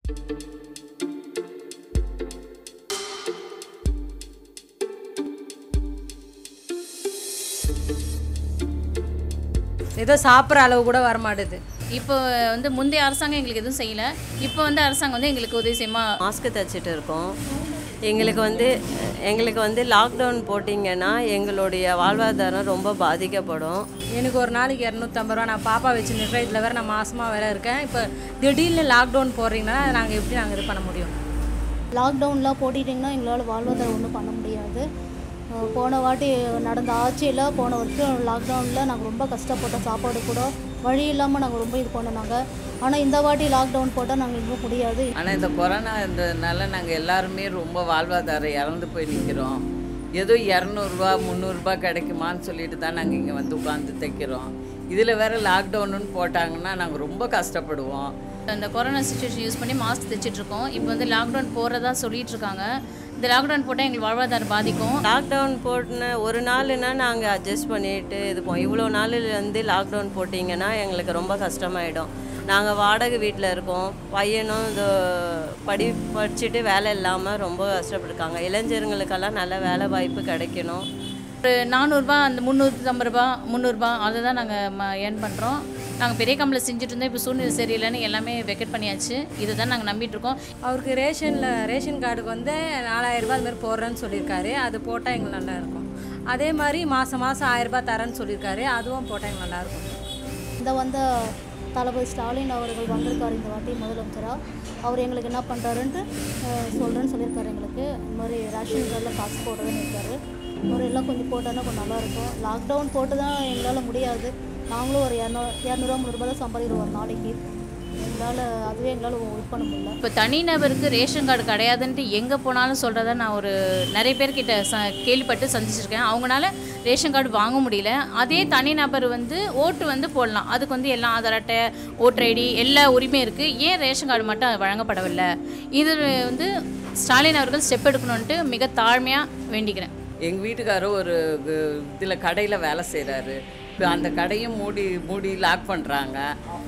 ஏதோ சாப்பிட்ற அளவு கூட வரமாட்டுது. இப்போ வந்து முந்தைய அரசாங்கம் எங்களுக்கு எதுவும் செய்யலை. இப்போ வந்து அரசாங்கம் வந்து எங்களுக்கு உதவி செய்யுமா மாஸ்க்கு தைச்சிட்டு இருக்கோம். எங்களுக்கு வந்து லாக்டவுன் போட்டிங்கன்னா எங்களுடைய வாழ்வாதாரம் ரொம்ப பாதிக்கப்படும். எனக்கு ஒரு நாளைக்கு 250 ரூபா. நான் பாப்பா வச்சு நிற்கிறேன். இதில் வேறு நான் மாசமாக வேறு இருக்கேன். இப்போ திடீர்னு லாக்டவுன் போடுறீங்கன்னா நாங்கள் எப்படி இது பண்ண முடியும்? லாக்டவுன்லாம் போட்டிட்டிங்கன்னா எங்களால் வாழ்வாதாரம் ஒன்றும் பண்ண முடியாது. போன வாட்டி நடந்த ஆட்சியில் போன வருஷம் லாக்டவுனில் நாங்கள் ரொம்ப கஷ்டப்பட்டோம். சாப்பாடு கூட வழி இல்லாமல் நாங்கள் ரொம்ப இது பண்ணோம். ஆனால் இந்த வாட்டி லாக்டவுன் போட்டால் நாங்கள் இன்னும் முடியாது. ஆனால் இந்த கொரோனா இருந்ததுனால நாங்கள் எல்லாருமே ரொம்ப வாழ்வாதாரம் இறந்து போய் நிற்கிறோம். ஏதோ 200 300 கிடைக்குமான்னு சொல்லிட்டு தான் நாங்கள் இங்கே வந்து உட்காந்து தைக்கிறோம். இதில் வேறு லாக்டவுனுன்னு போட்டாங்கன்னா நாங்கள் ரொம்ப கஷ்டப்படுவோம். இந்த கொரோனா சிச்சுவேஷன் யூஸ் பண்ணி மாஸ்க் தைச்சிட்ருக்கோம். இப்போ வந்து லாக்டவுன் போகிறதா சொல்லிகிட்ருக்காங்க. இந்த லாக்டவுன் போட்டால் எங்களுக்கு வாழ்வாதாரம் பாதிக்கும். லாக்டவுன் போட்டுன ஒரு நாள்னா நாங்கள் அட்ஜஸ்ட் பண்ணிட்டு இருப்போம். இவ்வளோ நாள்லேருந்து லாக்டவுன் போட்டிங்கன்னா எங்களுக்கு ரொம்ப கஷ்டமாயிடும். நாங்கள் வாடகை வீட்டில் இருக்கோம். பையனும் இது படிச்சுட்டு வேலை இல்லாமல் ரொம்ப கஷ்டப்பட்டுருக்காங்க. இளைஞர்களுக்கெல்லாம் நல்ல வேலை வாய்ப்பு கிடைக்கணும். ஒரு 400 ரூபா, அந்த 350 ரூபா 300 ரூபா அதை தான் நாங்கள் ஏர்ன் பண்ணுறோம். நாங்கள் பெரிய கம்பெனியில் செஞ்சுட்டு இருந்தோம். இப்போ சூழ்நிலை சரியில்லைன்னு எல்லாமே வெக்கெட் பண்ணியாச்சு. இதை தான் நாங்கள் நம்பிட்டுருக்கோம். அவருக்கு ரேஷன் கார்டுக்கு வந்து 4000 ரூபா அதுமாதிரி போடுறேன்னு சொல்லியிருக்காரு. அது போட்டால் எங்களுக்கு நல்லாயிருக்கும். அதே மாதிரி மாதம் 1000 ரூபா தரேன்னு சொல்லியிருக்காரு. அதுவும் போட்டால் எங்களுக்கு நல்லாயிருக்கும். இந்த வந்த தளபதி ஸ்டாலின் அவர்கள் வந்திருக்காரு இந்த வாட்டி முதலமைச்சராக. அவர் எங்களுக்கு என்ன பண்ணுறாருன்ட்டு சொல்கிறேன்னு சொல்லியிருக்காரு. எங்களுக்கு இந்த மாதிரி ரேஷன் கார்டில் காசு போடுறதுன்னு இருக்காரு. எல்லாம் கொஞ்சம் போட்டோன்னா கொஞ்சம் நல்லாயிருக்கும். லாக்டவுன் போட்டு தான் எங்களால் முடியாது. நாங்களும் ஒரு 200 300 தான் சம்பாதிக்கிறோம் ஒரு நாளைக்கு. அதுவே எங்களால் இது பண்ண முடியல. இப்போ தனிநபருக்கு ரேஷன் கார்டு கிடையாதுன்ட்டு எங்கே போனாலும் சொல்கிறத நான் நிறைய பேர்கிட்ட கேள்விப்பட்டு சந்திச்சிருக்கேன். அவங்களால ரேஷன் கார்டு வாங்க முடியல. அதே தனிநபர் வந்து ஓட்டு வந்து போடலாம். அதுக்கு வந்து எல்லாம் ஆதார் அட்டை, ஓட்டர் ஐடி எல்லா உரிமையும் இருக்குது. ஏன் ரேஷன் கார்டு மட்டும் வழங்கப்படவில்லை? இது வந்து ஸ்டாலின் அவர்கள் ஸ்டெப் எடுக்கணுன்ட்டு மிக தாழ்மையாக வேண்டிக்கிறேன். எங்கள் வீட்டுக்காரர் ஒரு இதில் கடையில் வேலை செய்கிறாரு. இப்போ அந்த கடையும் மூடி லாக் பண்ணுறாங்க.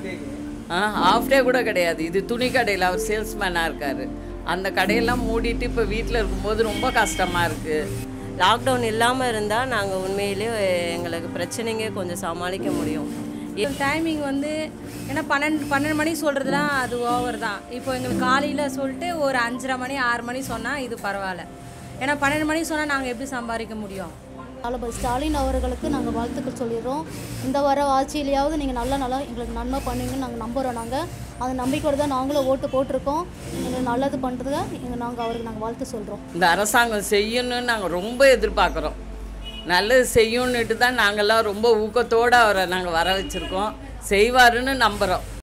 ஆஃப் டே கூட கிடையாது. இது துணி கடையில் அவர் சேல்ஸ்மேனாக இருக்கார். அந்த கடையெல்லாம் மூடிட்டு இப்போ வீட்டில் இருக்கும்போது ரொம்ப கஷ்டமாக இருக்குது. லாக்டவுன் இல்லாமல் இருந்தால் நாங்கள் உண்மையிலே எங்களுக்கு பிரச்சனைங்க கொஞ்சம் சமாளிக்க முடியும். டைமிங் வந்து ஏன்னா 12 மணி சொல்கிறதுலாம் அது ஓவர் தான். இப்போ எங்களுக்கு காலையில் சொல்லிட்டு ஒரு 5:30 மணி 6 மணி சொன்னால் இது பரவாயில்ல. ஏன்னா 12 மணி சொன்னால் நாங்கள் எப்படி சம்பாதிக்க முடியும்? தளபதி ஸ்டாலின் அவர்களுக்கு நாங்கள் வாழ்த்துக்கள் சொல்லிடுறோம். இந்த வர ஆட்சியிலையாவது நீங்கள் நல்லா எங்களுக்கு நன்மை பண்ணுவீங்கன்னு நாங்கள் நம்புகிறோம். அந்த நம்பிக்கையோடு தான் நாங்களும் ஓட்டு போட்டிருக்கோம். எங்களுக்கு நல்லது பண்ணுறதுக்கு அவருக்கு நாங்கள் வாழ்த்து சொல்கிறோம். இந்த அரசாங்கம் செய்யணும்னு நாங்கள் ரொம்ப எதிர்பார்க்குறோம். நல்லது செய்யணுன்னுட்டு தான் நாங்கள்லாம் ரொம்ப ஊக்கத்தோடு அவரை நாங்கள் வர வச்சுருக்கோம். செய்வாருன்னு நம்புகிறோம்.